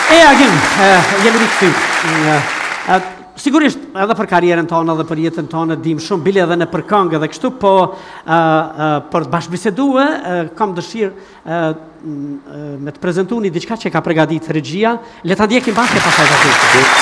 Agim, jemi rikëthy. Sigurisht edhe për karrierën tonë edhe për jetën tonë dim shumë bile edhe në për këngë dhe kështu, po për të bashkëbisedue kam dëshirë me të prezentu një diçka që ka përgatit regjia. Le ta ndjekim bashkë pastaj vazhdojmë.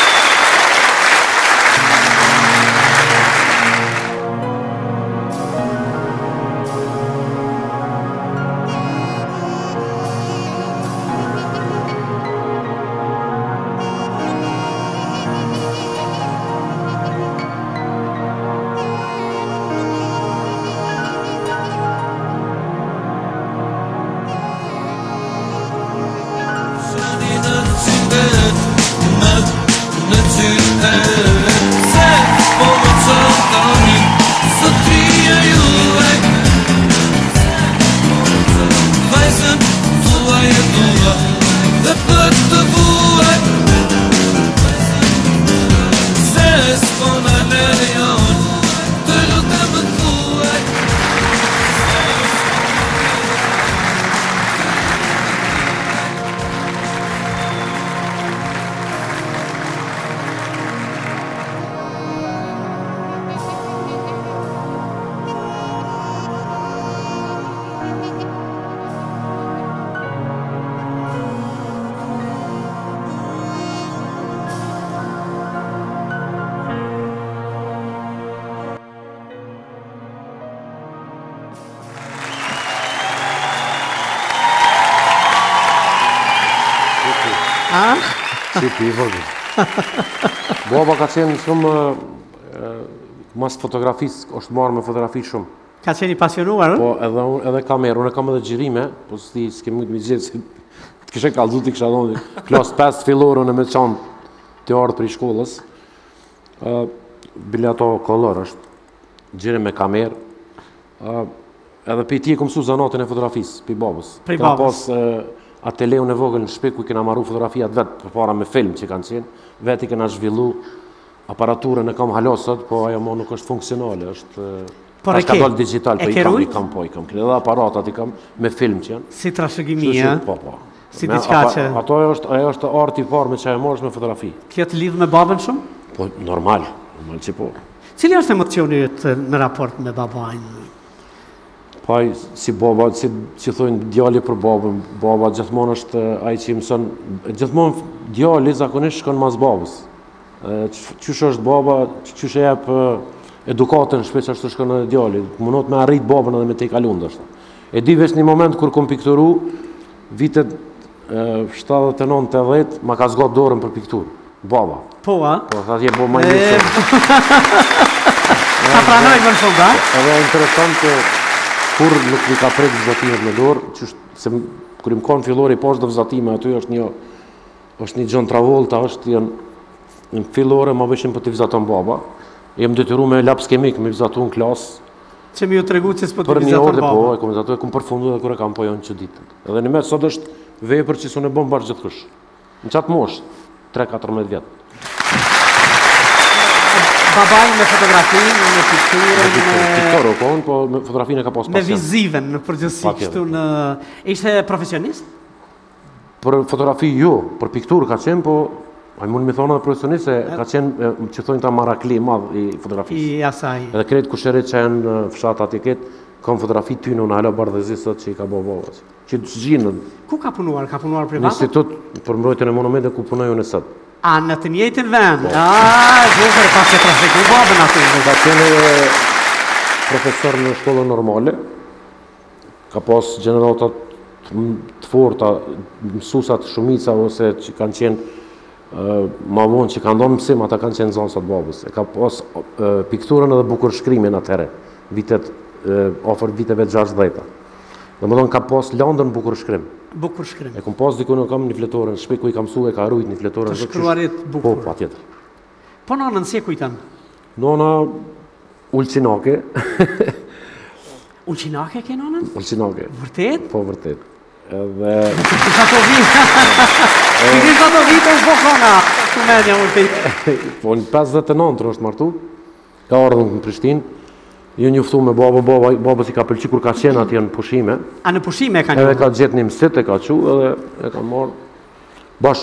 Si pi vërgjë. Baba ka qenë shumë, mas fotografisë, është marrë me fotografi shumë. Ka qenë i pasionuar, Po, edhe kamerë, unë e kam edhe gjirime, po s'ke mujtë me gjithë, si të kishe kalzu t'i kisha dhonë, klas 5 fillore unë me qanë të ardhë për i shkollës. Bile ato kolor është, gjire me kamerë. Edhe për ti e kom su zanatin e fotografisë, për i babës. Për i babës. Ateleun e vogël në shpi ku i kena marru fotografijat vetë për para me film që kanë qenë, vetë i kena zhvillu aparaturën e kam halosët, po ajo ma nuk është funksionale, është ka dollë digital, po i kam, edhe aparatat i kam me film që janë. Si trashëgimi, e? Po. Si diçka që... Ato ajo është arti i parë me që e morësh me fotografi. Kjo të lidhë me babën shumë? Po, normal që po. Cili është emocionit në raport me babajnë? Paj, si baba, si thujnë djali për babën, baba gjithmonë është ai që i mëson, gjithmonë djali zakonisht shkon mas babës. Qysh është baba, qysh e jep edukatën shpeç ashtu shkon edhe djali, munot me arrit babën edhe me te i kalun dështë. E di veç një moment kur kom pikturu, vitet 79-80, ma ka zgat dorën për pikturë, baba. Po, a? Po, tha tje bo ma një Sa pranoj më në shumë, da? Edhe interesant kur nuk mi ka prejtë vëzatimet me dorë, se kër im konë fillori poshtë dhe vëzatime, aty është një John Travolta, është në fillore, ma vëshim për të vëzaton baba, jem detyru me laps kemik, me vëzatu në klasë. Që mi ju tregu që s'po të Për një vëzaton orë dhe baba? po, e kom vëzatu e kom përfundu dhe kër e kam pojon që ditën. Edhe një me sot është vepër që s'unë e bom bashkë gjithë kush. Në qatë mosh, 3-14 vjetë. Babaj me fotografinë, me pikturën, Pikturë o konë, po me fotografinë e ka pas me pasion. viziven në përgjithësi kështu në... Ishte profesionist? Për fotografi jo, për pikturë ka qenë, po a mund me thonë edhe profesionist se ka qenë që thonjë ta marakli madh i fotografisë. I asaj. Edhe kretë kusherit që janë fshat ati ketë, kam fotografi ty në hala bardhëzisët që i ka bobovës. Që të zgjinën. Ku ka punuar? Ka punuar Në privat? institut për mbrojtjen e monumente ku punoj unë sot. A, në të njëjtin vend? Gjufër, pas që trafiku babën aty. Ka qenë profesor në shkollën normale, ka pas gjeneratat të forta, mësusat shumica ose që kanë qenë ma vonë që kanë ndonë mësim, ata kanë qenë zonësat babës. E ka pas pikturën edhe bukur shkrimin atëhere, ofër viteve 60. Dhe më donë ka pas landën bukur shkrim. Bukur shkrim. E kom pas diku në kam një fletore, në shpi ku i kam su e ka rujt një fletore. Të shkruarit bukur. Po, pa tjetër. Po nonën si e kujtan? Nona Ulcinake. Ulcinake ke nonën? Ulcinake. Vërtet? Po, vërtet. Edhe... Sa të vitë. Pikri sa të vitë është bokona. Të menja vërtet. Po, në 59 është martu. Ka ardhën në Prishtinë. Ju njëftu me baba si ka pëlqy kur ka qenë atje në pushime. A në pushime e ka një? Edhe ka gjetë një mësit, e ka qu, edhe e ka marrë. Bash,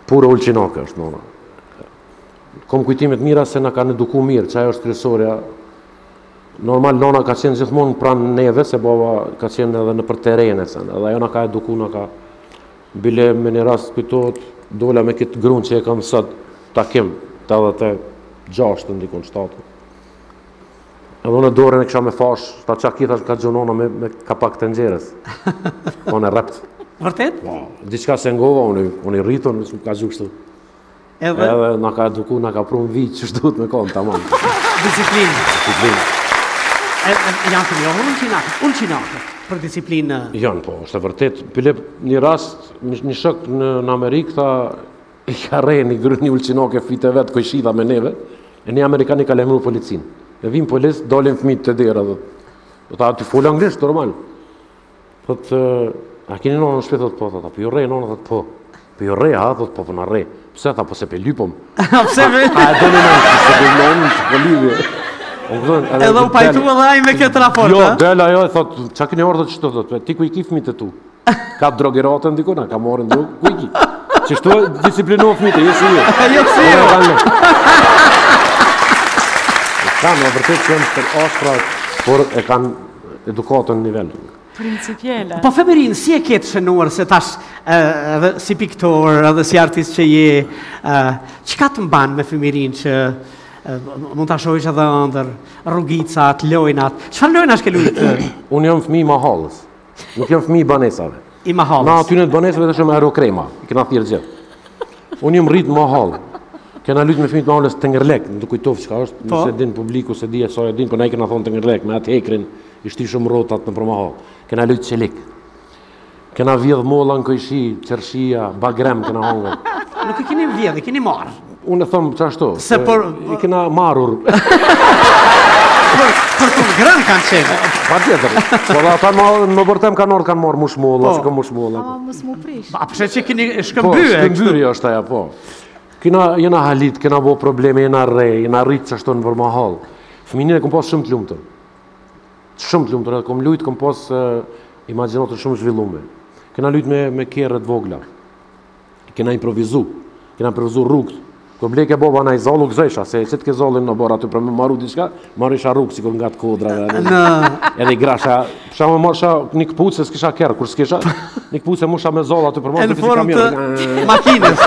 Pura ulqinake është nona. Kom kujtimet mira se na kanë eduku mirë, që ajo është kryesorja. Normal, nona ka qenë gjithmonë pranë neve, se baba ka qenë edhe në për terene, edhe ajo na ka eduku, na ka bile me një rast kujtohet, dola me këtë grunë që e kam sot takim, të edhe të 6 ndikon 7. Edhe unë dorën e kisha me fash, ta qa kitha ka gjonona me kapak të nxerës. Unë e rept. Vërtet? Diçka se ngova, unë i rritun, ka gju kështu. Edhe na ka eduku, na ka pru në vijë që shduhet me konë, tamam. Disiplinë. Janë të njohur ullqinake për disiplinë? Janë, po, është e vërtet. Pile një rast, një shok në Amerikë, tha, i ka rejë një ullqinake fite vetë, ko i shidha me neve, e një Amerikani ka lemru policinë. E vim policë, dolin fëmijët të dera, dhe ta, ty folë anglisht, normal. Thot, a keni nonë në shpe, thot, po, thot, po jo rejë, nonë, thot, po. Po jo rejë, ha, thot, po, na rejë. Pse, tha, po se pe lypom. Pse pe? A, do në nënë, se pe nonë, që po lypje. Edhe u pajtu edhe aj me këtë raport, jo, del ajo e thot, qa këni orë thot qëto, thot, ti ku i ki fëmijët e tu? Ka drogeratën dikuna, ka marrën drogë, ku i ki? Që shtu e disiplinohë fëmijët e, jesë ju. Jesë ju. Kanë, në vërtet që janë për ashtra, por e kanë edukatën në nivel. Principiele. Po Femerinë, si e ketë shënuar se tash edhe si piktor, edhe si artist që je, qëka të mbanë me Femerinë që mund të ashojsh edhe ndër rrugicat, lojnat. Qëfar lojna shke lujtë? Unë jam fëmijë i Mahallës, nuk jam fëmijë i banesave. I Mahallës? Na aty në të banesave të shumë aerokrema, i këna thirë gjithë. Unë jam rritë Mahallë, kena lujtë me fëmijët Mahallës Tengërlek, në të kujtovë qëka është, nëse din publiku, se di e soj e din, për na i kena thonë Tengërlek, me atë hekrin, ishti shumë rotat në për Mahallë. Kena lujtë Qelik. Kena vjedh molla në Kojshi, Qershia, Bagrem kena hongër. Nuk i keni vjedh, i keni marrë. Unë e thëmë që ashtu, i kena marur. Për të grën kanë qenë. Pa tjetër, po dhe ata më bërtem kanë orë kanë marë mushmolla, që ka mushmolla. Mos mu prish. A përse që keni shkëmbyë? Po, shkëmbyri është aja, po. Jena halit, kena bo probleme, jena rej, jena rritë që ashtu në për Mahall. Fëminin e kom pas shumë të lumëtër. Shumë të lumëtër, edhe kom lujtë, kom pas imaginatër shumë zhvillume. Kena lujtë me kerët vogla. Kena improvizu rrugët. Kër bleke boba na i zallu gëzësha, se që të ke zallin në borë aty për me maru diçka, maru isha rrugë si kur nga të kodrave. Edhe i grasha, pësha me marsha një këpucë, se s'kisha kerë, kur s'kisha, një këpucë e musha me zallë aty për maru. E në formë të makinës.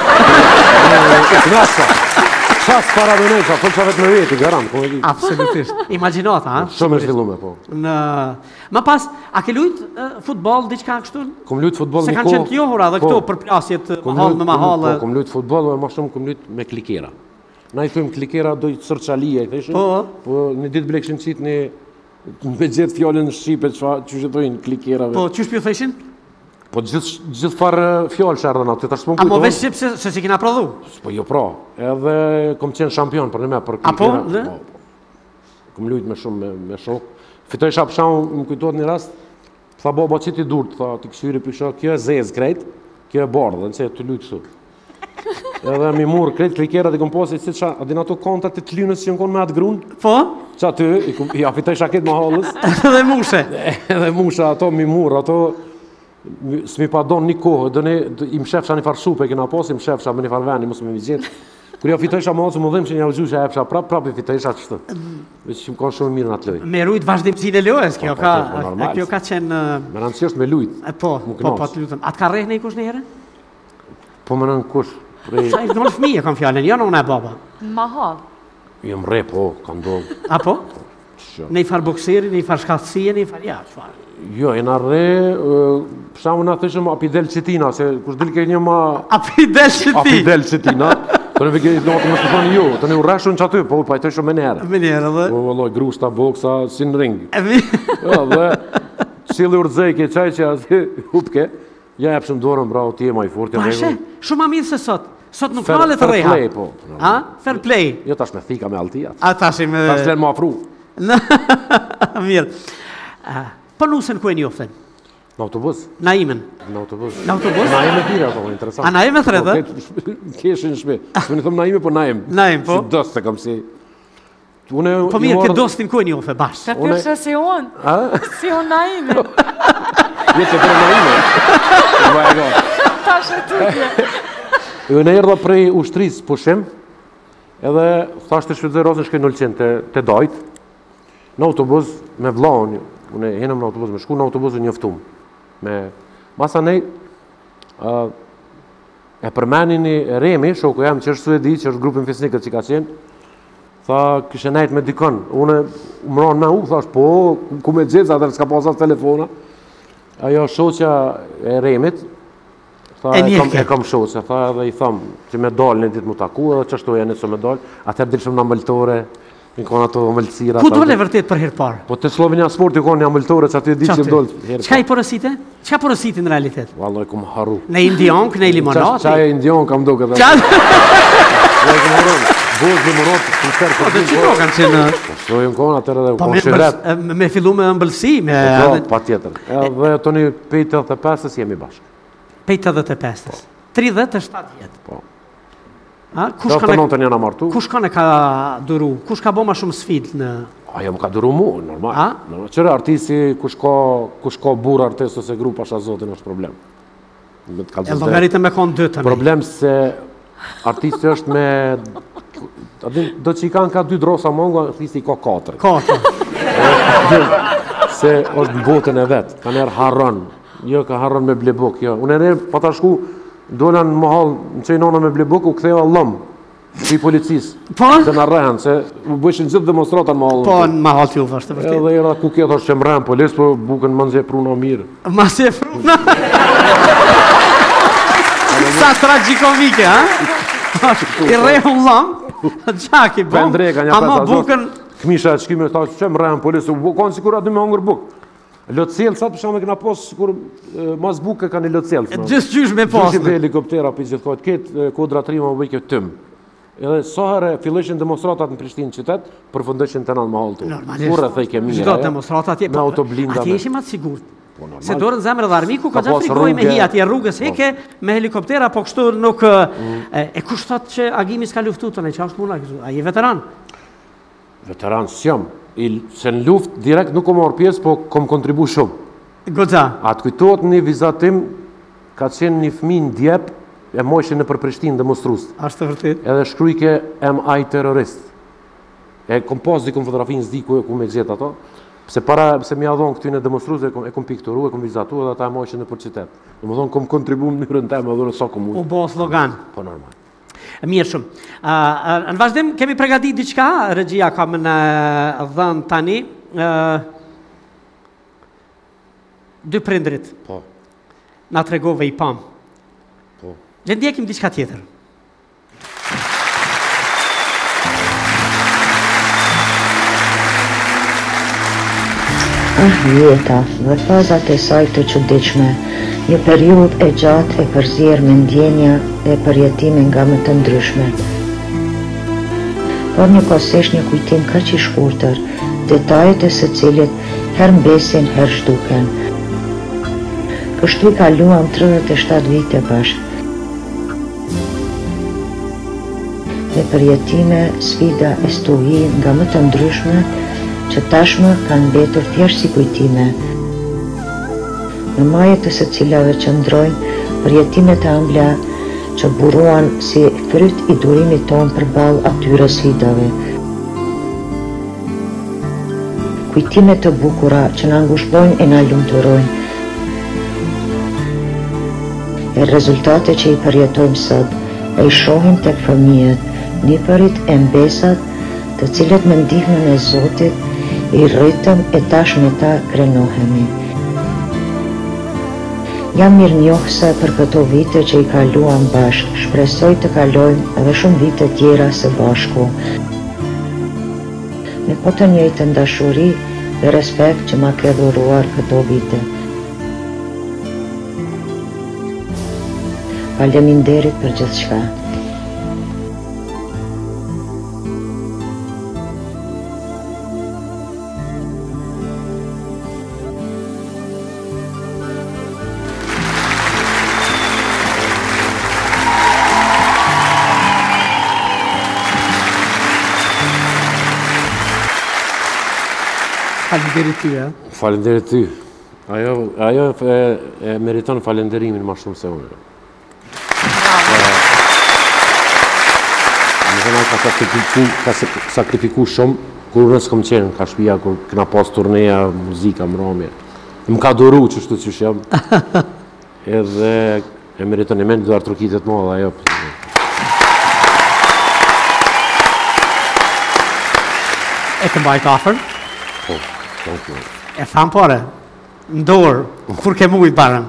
Grasha, qasë para me nejqa, për që vetë me veti, garant. Absolutisht. Imaginata, ha? Shumë e zhvillume, po. Ma pas, a ke lujtë futbol, diqka kështu? Kom lujtë futbol se kanë qenë t'johura dhe këto për plasjet mahall me mahallë. Kom lujtë futbol, ma shumë kom lujtë me klikera. Na i thujmë klikera dojtë sërqalia, i theshëm. Po, një ditë blekshin qitë një me gjithë fjallën në Shqipe, që shëtojnë klikerave. Po, që shpjo theshin? Po, gjithë farë fjallë që ardhën atë, të shpon kujtojnë. A mo veç Shqipë se si kina prodhu? Po, jo pra, edhe kom qenë shampion për në me për klikera. A po, kom lujtë me shumë me shokë. Fitoj shapshamu, më kujtojnë një rast, tha baba që ti durë, tha ti këshyri pisha, kjo e zezë krejt, kjo e bardë, dhe nëse të lujtë kështu. Edhe mi murë krejt klikerat i kom posit, si qa, adin ato kontat të t'lynës që jënë konë me atë grunë? Po? Qa ty, ja fitoj shaket Mahallës. Edhe mushe? Edhe mushe, ato mi murë, ato, s'mi pa donë një kohë, i më shefësha një farë supe, kina posi, më shefësha me një farë veni, mos me vizjetë. Kur ja fitojsha Mahallës, më dhëmë që një gjusha e epsha prap i fitojsha qështu. Veç që më konë shumë mirë në atë lojë. Me rujtë vazhdimësin e lojës, kjo ka qenë... Me rëndësisht me lujtë. Po, të lutëm. A të ka rejnë i kush në herë? Po më nën kush. Sa i donë fëmije kam fjallën, jo në unë e baba. Mahall. Jëm re, po, ka ndonë. A po? Ne i farë bokseri, ne i farë shkatsije, ne i farë, ja, qëfar? Jo, e në re, përshamu në thëshëm Apidel Qetina, se kush dilë ke një ma... Apidel Qetina. Të në vëgjë i të më shkëtoni ju, të në u rashun që aty, po u pajtoj shumë me njerë. Me njerë, dhe? Po, vëlloj, grusta, boksa, si në ring. Dhe, qili urdzej ke qaj që asë, hupke, ja e përshem dorën, bravo, ti e ma i fort. Pashe, shumë ma mirë se sot. Sot nuk falet të reha. Fair play, po. A? Fair play. Jo, tash me thika me altijat. A, tash me... Tash len ma afru. Mirë. Po nusën ku e njoften? Në autobus. Na imen? Në autobus. Në autobus? Na ime tira, po, interesant. A na ime thredhe? Keshin shme. Së në thëmë na ime, po na im. Na im, po. Si dost të kam si. Po mirë, këtë dostin ku e njofe, bashkë. Të pyrëshë si unë. A? Si unë na ime. Jetë të për na ime. Ta shë tutje. Unë erdha prej ushtrisë pushim, edhe thashtë të shfrytëzoj Rozën shkoj 900 të dajt, në autobus me vllaun, unë henëm në autobus, me shku në autobus e njoftum. Masa nej, e përmenin i Remi, shoku jam që është suedi, që është grupin fisnikët që ka qenë, tha, kështë nejt me dikën, unë mëron me u, thash, po, ku me gjithë, atër s'ka pasat telefona, ajo shoqja e Remit, tha, e kam shoqja, tha edhe i tham, që me dalë në ditë mu taku, edhe që ashtu e një që me dalë, atër dilshëm në mëlltore, në konë ato mëllësira. Ku dole vërtet për herë parë? Po të Slovenia Sport i konë një mëlltore, që aty e ditë që më dolë herë parë. Qka i porosite? Qka porosite në realitet? Vallaj, ku më haru. Në indionk, në limonati? Qaj e indionk kam do këtë. Qaj? Vallaj, ku më haru. Bozë limonati, të mështerë Po, dhe qiko kanë që në... Po, shojën konë atër edhe u konë shiret. Me fillu me ëmbëlsi, me... Pa tjetër. Edhe të një pejtë 85-ës jemi bashkë. Pejtë 85-ës. 37 jetë. Po. Kush kanë e ka duru? Kush ka bo ma shumë sfid në... Ajo më ka duru mu, normal. Qërë artisti, kush ka burë artist ose grup asha zotin është problem. E logaritë me konë dëtë. Problem se artisti është me... Do që i kanë ka 2 drosa mongo, artisti i ka 4. 4. Se është në botën e vetë, ka njerë harron. Jo, ka harron me blebuk, jo. Unë e njerë, pa ta shku, dolan në mahal, në qejnona me blebuk, u ktheva lëm, i policisë. Po? Dhe në rehen, se u bëshin gjithë demonstrata në mahal. Po, në mahal t'ju vështë, vërtit. Edhe era ku kjetë është që më rehen polis, po bukën më nëzje pruna mirë. Ma se fruna? Sa tragikomike, ha? I rehu lëm, gjaki bom, ama bukën... Këmisha e qkime, ta që më rehen polis, u kanë sikur aty me hangër bukë. Lotësel, sa të përshame këna posë, sikur mas buke ka një lotësel. Gjysë gjysh me posë. Gjyshim dhe helikoptera për gjithë këtë, këtë kodra trima më bëjke tëmë. Edhe sahare filleshin demonstratat në Prishtinë qytet, përfundeshin të nënë mahal të. Normalisht. Kur e thejke mire, Gjdo demonstratat, me autoblinda. Atje ishim atë sigur. Se dorën zemrë dhe armiku, ka gjatë frikoj me hi atje rrugës heke, me helikoptera, po kështu nuk... E kushtot që agimi s'ka luftu të ne, që është muna, a je veteran? Veteran s'jam. Se në luft direkt nuk kom marrë pjesë, po kom kontribu shumë. Goza. Atë kujtohet një vizatim, ka qenë një fëmi në djep, e mojshin në për Prishtinë demonstrust. Ashtë të vërtit. Edhe shkrujke MI terrorist. E kom pas di kom fotografinë zdi ku me gjithë ato, se mi adhon këty në demonstrust, e kom pikturu, e kom vizatu, edhe ata e mojshin në për qytet. Në më thonë, kom kontribu në njërën temë, edhe në sa kom U bo slogan. Po normal. Mirë shumë. Në vazhdim, kemi pregadit diqka, regjia ka më në dhënë tani, 2 prindrit. Po. Na tregove i pam. Po. Le ndjekim diqka tjetër. Jeta dhe fazat e saj të çuditshme, një periudhë e gjatë e përzierë me ndjenja e përjetime nga më të ndryshme. Por njëkohësisht një kujtim kaq i shkurtër, detajet e së cilit herë mbesin, herë zhduken. Kështu i kaluam 37 vite bashkë. Me përjetime, sfida e stuhi nga më të ndryshme, që tashmë kanë mbetur thjesht si kujtime. Në majët të së cilave qëndrojnë përjetimet e ëmbla që buruan si fryt i durimit tonë përballë atyre sfidave. Kujtime të bukura që na ngushtojnë e na lumturojnë. E rezultate që i përjetojmë sot e i shohim tek fëmijët, nipërit e mbesat, të cilët me ndihmën e Zotit i rritëm e tash me ta krenohemi. Jam mirënjohëse për këto vite që i kaluam bashkë, shpresoj të kalojmë edhe shumë vite tjera së bashku. Me po të njëjtën dashuri dhe respekt që ma ke dhuruar këto vite. Faleminderit për gjithçka. Falenderit ty, e? Falenderit ty. Ajo e meriton falenderimin ma shumë se unë. Bravo. Personal ka sakrifiku shumë, kur unë s'kom qenë ka shtëpia, kur kena pas turneja, muzika, mbrëmje. Më ka duru qështu që jam. Edhe e meriton e mend Eduard Trukitet më dhe ajo. E ke mbajt afër? Po, po. E tham pare, në dorë, kur ke mujt barën.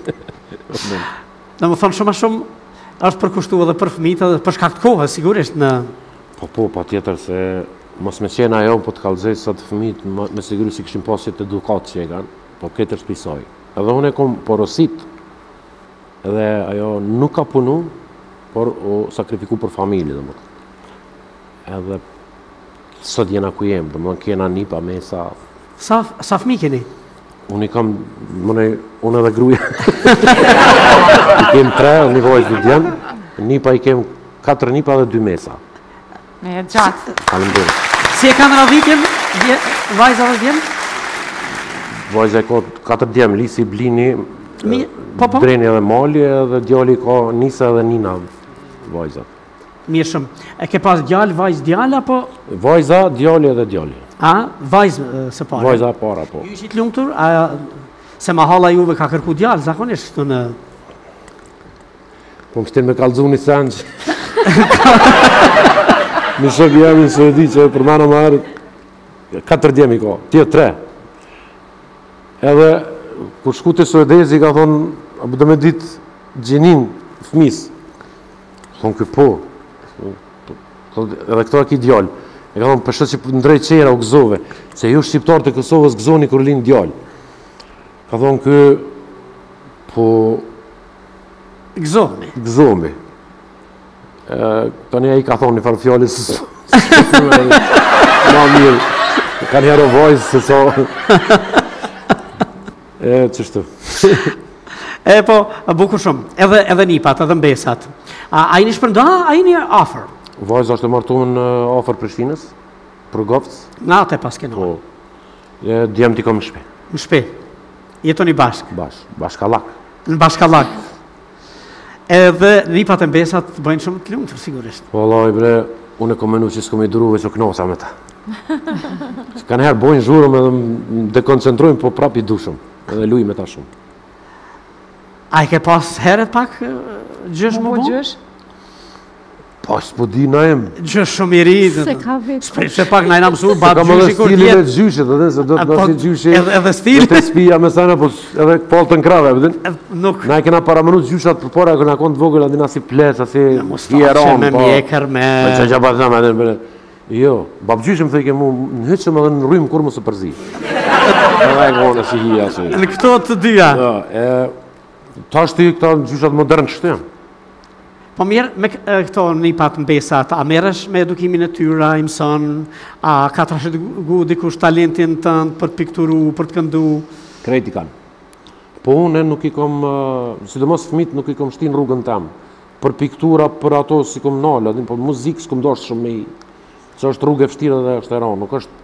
Dhe më thonë shumë a shumë, është përkushtu edhe për fëmijët edhe për shkak të kohës, sigurisht në... Po, pa tjetër se mos me qenë ajo, po të kallëzej sa të fëmijët, me siguri si këshim pasit edukat që e kanë, po këtë është pisoj. Edhe unë e kom porosit, edhe ajo nuk ka punu, por o sakrifiku për familje, dhe më. Edhe sot jena ku jem, dhe më kena një pa me sa... Sa fëmijë keni? Unë i kam, unë edhe gruja. I kem 3, një vojtë dhe djemë, një pa i kem 4 një pa dhe 2 mesa. Me e gjatë. Faleminderit. Si e kanë radhitjen, vajza dhe djemë? Vajza e ka 4 djemë, Lisi, Blini, Po. Breni edhe Mali, edhe djali ka Nisa edhe Nina vajzat. Mirë shumë. E ke pas djalë, vajzë djalë, apo... Vajza, djali edhe djali. A, vajzë së pare? Vajza e para, po. Ju ishit lumtur, se mahalla juve ka kërku djalë, zakonisht këtu në... Po më shtin me kalëzu një senqë. Në shok jemi në Suedi që për mana më herë 4 djemi ka, tje 3. Edhe, kur shku të Suedezi ka thonë, apo do me ditë gjenin, fëmis. Thonë kë po. Edhe këto e ki djallë. E ka thonë, përshët që ndrej qera u gëzove, se ju shqiptar të Kosovës gëzoni kër linë djallë. Ka thonë kë, po... Gëzome. Tani a i ka thonë një farë fjallë, së ma mirë, ka një hero vojzë, se so... Qështu. Po, bukur shumë, edhe nipat, edhe mbesat. A i një shpërnda, a i një afer? Vajza është e martuar në afër Prishtinës, për Govc. Në atë e pas kena? Po. Djemë t'i kom në shpe. Në shpe? Jetoni bashkë? Bashkallak. Në bashkallak. Edhe nipat e mbesat bëjnë shumë të lumtur, sigurisht. Po, Allah, bre, unë e kom menu që s'kom i duru veç o knosa me ta. Kanë herë bojnë zhurëm edhe më dekoncentrojnë, po prap i dushëm. Edhe luj me ta shumë. A i ke pas heret pak gjësh më bo? Po, s'po di na jem. Gjësh shumë i ri. Se ka vetë. Shprej pak na i na mësu, bat Kam edhe gjyshi kur stilin e tjetë. gjyshit, edhe se do të nësi gjyshi. Edhe stil? Dhe të spija me sana, po edhe palë të nkrave, pëdin. Nuk. Na i kena paramënu gjyshat për para, këna konë të vogël, adina si plec, asi hieron, me mjekër, me... Që që pa të zama, edhe jo, bab gjyshim thë i ke mu, në hyqëm edhe në rrymë kur më së përzi. Edhe e kone si hia, si. Në këto të dyja. Ta është ti këta gjyshat modern kështë janë. Po mirë, me këto nipat mbesat, a merresh me edukimin e tyra, i mëson, a ka trashëgu dikush talentin tënd për të pikturu, për të këndu? Krejt i kanë. Po unë nuk i kom, sidomos fëmit nuk i kom shtin rrugën tem. Për piktura, për ato si kom nalë, për muzikë s'kom dosh shumë me i, që është rrugë e vështirë dhe është e ranë, nuk është...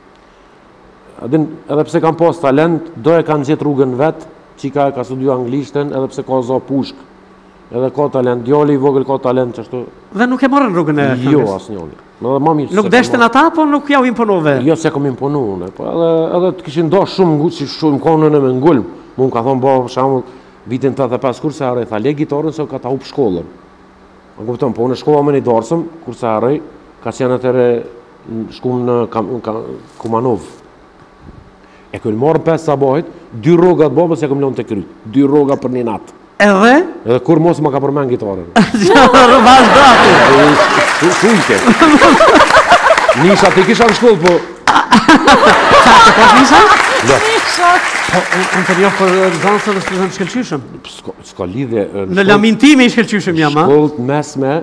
Edhe pse kam pas talent, do e kanë gjithë rrugën vetë, qika e ka studiu anglishten, edhe pse ka za pushk. Edhe ka talent, djali i vogël ka talent qështu. Dhe nuk e morën rrugën e këngës? Jo, asë njoni. Nuk deshten ata, po nuk ja u imponove? Jo, se kom imponu unë. Edhe të kishin do shumë që shumë konën e me ngullëm. Mu më ka thonë, për shamull, vitin 85 kurse arrej, tha le gitarën se ka ta up shkollën. Më kupton, po unë shkova me një darsëm, kurse arrej, ka qenë atëre shkum në Kumanov. E këllë marrë 5 sabahit, 2 rogat babës e kom lënë të kryt. 2 roga për një natë. Edhe? Edhe kur mos ma ka përmen gitarën. Rëvash dati. Sujke. Nisha, ti kisha në shkollë, po... Qa, të pas Nisha? Nisha! Po, unë të njohë për zansë dhe shkëllën shkëllqyshëm. Ska lidhje. Në lamin time i shkëllqyshëm jam, a? Shkollët mesme,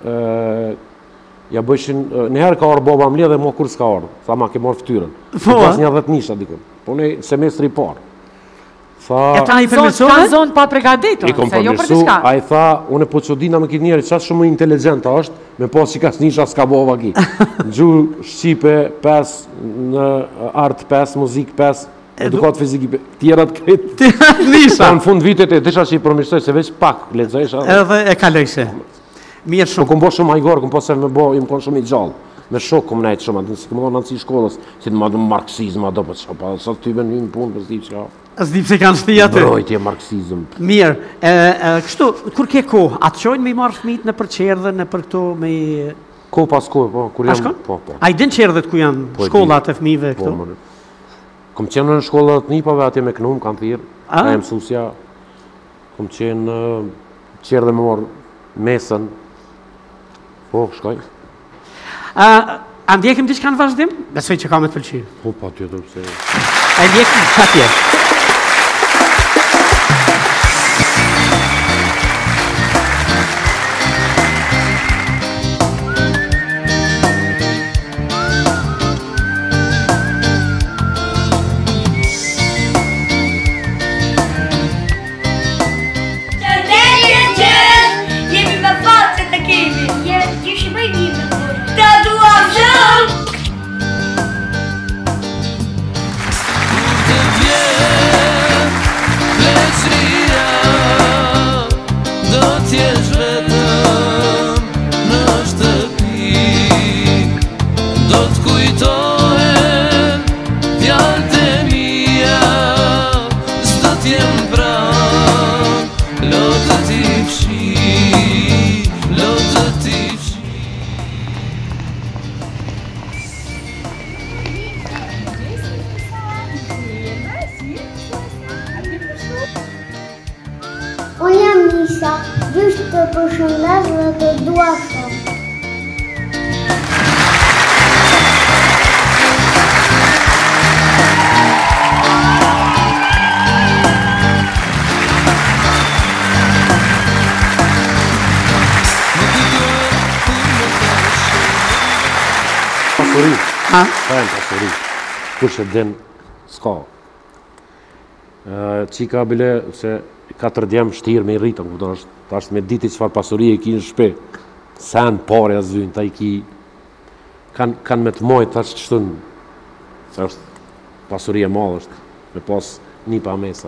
ja bëshin... Nëherë ka orë baba mlje dhe mo kur s'ka orë. Tha ma ke morë ftyrën. Po, pas një 10 nisha, dikun. Po në semestri parë. E ta i Ka përmesove? zonë pa pregaditur, I kom se jo për përmirësu, diçka. a i tha, unë e po që dina me këtë njerë, qatë shumë inteligenta është, me pas që ka s'nisha s'ka bova ki. Gju Shqipe 5, në art 5, muzik 5, edukat fiziki 5, tjerat kretë. Nisha. Në fund vitet e disha që i përmirësoj, se veç pak, lexojsha. Edhe e kalojse. Mirë Po shumë. kom bo shumë hajgar, kom pas se me bo, im kon shumë i gjallë. Me shok kom nejtë shumë, si kom në nënësi shkollës, si të madhë marksizm, do për që, pa, sa ty ven një punë, për zdi që ka. Zdi pse kanë shti aty. Mbrojtje, marksizm. Mirë, kështu, kur ke kohë, atë qojnë me i marrë fëmijët në për qerdhe, në për këto me... Ko pas kohë, po, kur A jam... shkon? Po, po. A i din qerdhet ku janë Po, e di. shkollat e fëmijëve Po, këto? më kom qenë në shkollat nipave, atje me knum, kam thirë, A? ka e mësusja, kom qenë qerë dhe më morë mesën, po, shkoj, A ndjekim diçka në vazhdim? Besoj që ka me të pëlqy. po, pa tjetër, pse... E ndjekim atje. Jemi me fatë se të kemi. Ju shi bëj një me të. Të duam shumë. Do t'jesh vetëm në shtëpi, do t'kujtohen fjalët e mia, s'do t'jem pranë, lotët i fshi, lotët i fshi. Unë jam Nisa, gjysht të përshëndes dhe të dua shumë. Pasuri, A? pa e në pasuri, kur që den, s'ka. Qika bile, se 4 djemë shtirë me i rritën, këpëton është, ta është me diti qëfar pasuri e ki në shpe, sen pare a zvynë, ta i ki, kanë me të mojtë, ta është qëtën, se është pasuri e madhë është, me pas një pa mesa.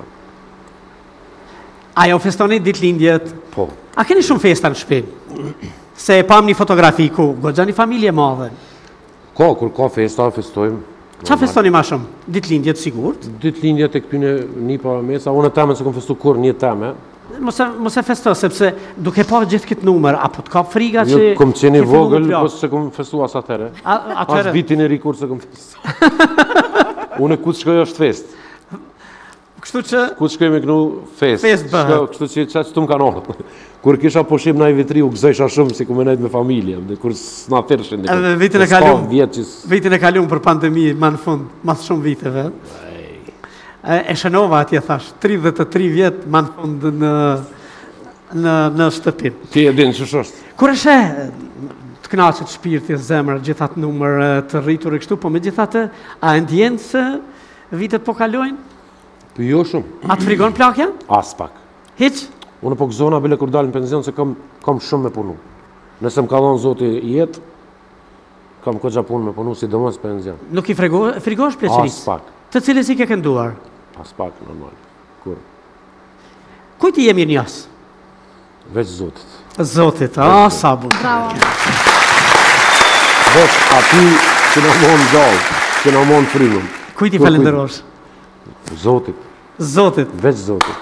Ajo festoni ditëlindjet. Po, A keni shumë festa në shtëpi? Se pam një fotografi ku goxha një familje madhe. kur ka festa, festojmë. Qa festoni ma shumë? Ditëlindjet sigurt? Dytë lindjet e këtyne një pa mesa, unë e teme se kom festu kur një teme. Mos e festo, sepse duke pa gjithë këtë numër, apo të kap friga që... Jo, kom qeni ke fillu vogël, me plak? po se kom festu as atëre. As Atëre, vitin e ri kur se kom festu. Unë ku të shkoj është fest. kështu që... Ku të shkoj me kënu fest. Fest bëhet. Shko, kështu që qatë që të më kanë orët. Kur kisha pushim në i vitri, u gëzojsha shumë si ku me nejtë me familje. Dhe kur s'na tërshin. Edhe vitin e kalum për pandemi, ma në fund, mas shumë viteve. E shënova atje thash, 33 vjetë ma në fund në shtëpi. Ti e dinë që është. Kur është të knaqet shpirti, zemër, gjithat numër të rritur e kështu, po me gjithatë, a e ndjenë se vitet po kalojnë? Po jo shumë. A të frigon plakja? As pak. Hiq? Unë po gëzona bile kur dalë në penzion se kam shumë me punu. Nëse më ka dhonë zoti jetë, kam këgja punë me punu, si do mos penzion. Nuk i frigosh As pleqërisë? pak. Të cilës i ke kënduar? As pak, normal. Kur? Kujt i jemi njës? Veç zotit. Zotit, sa bukur. Veç ati që në monë gjallë, që në monë frymën. Kujt i falenderosh? Zotit. Zotit. Veç zotit.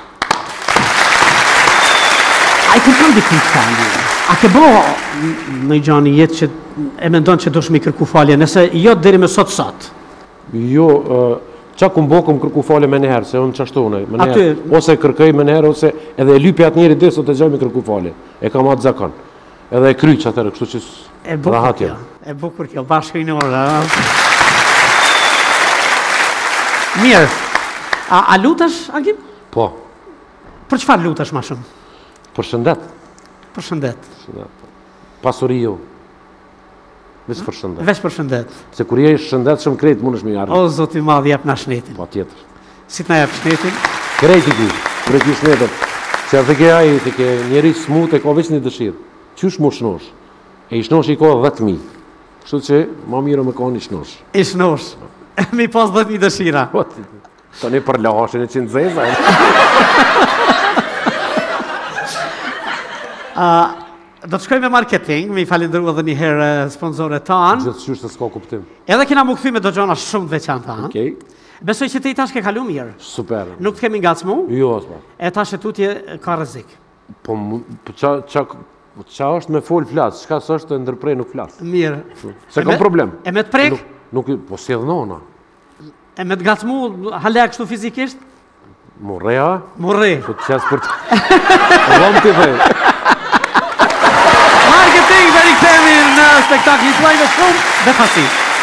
A i kërkon dikujt falje? A ke bo në i gjani jetë që e mendon që dush mi kërku falje, nëse jo deri me sot? Jo, qa kum bo kum kërku falje me njëherë, se unë qashtone. Aty- Ose kërkëj me njëherë, ose edhe e lypi atë njëri disë, o të gjaj me kërku falje. E kam atë zakon. Edhe e kryq atërë, kështu që E bukur rahatje. kjo. E bukur kjo, bashkërinore. Mirë. A lutesh, Agim? Po, Për çfarë lutesh ma shumë? për shëndet. Për shëndet. Pasuri jo. Veç për shëndet. Veç për shëndet. Se kur je shëndet shumë krejt, mund është me jarë. O, Zoti madh, jep na shnetin. Pa tjetër. Si t'na jep shnetin? Krejt i ki, krejt i shnetet. Se atë ke aji, të ke njeri smut e ka veç një dëshirë. Qysh mu shnosh? E i shnosh i ka 10.000. Kështu që, ma miro me ka një shnosh. I shnosh. Mi pas 10.000 dëshira. Po, të një për lashin e qenë zeza. Do të shkojmë me marketing, mi falenderoj edhe një herë sponsorët tanë. Gjithçysh se s'ka kuptim. Edhe kena më kthy me do gjona shumë të veçanta. Okej. Besoj që ti tash ke kalu mirë. Super. Nuk të kemi ngacmu, Jo, s'pa. e tash e tutje ka rrezik. Po qa është me fol flas, çka s'është të ndërprej nuk flas. Mirë. Se kam problem. E me të prek, Nuk po si edhe nona. e me të ngacmu, hale kështu fizikisht, Morrea, morri. po të qas për të. Vëm ti thej. Marketing, veri kthehemi në spektaklin tuaj me shumë befasi.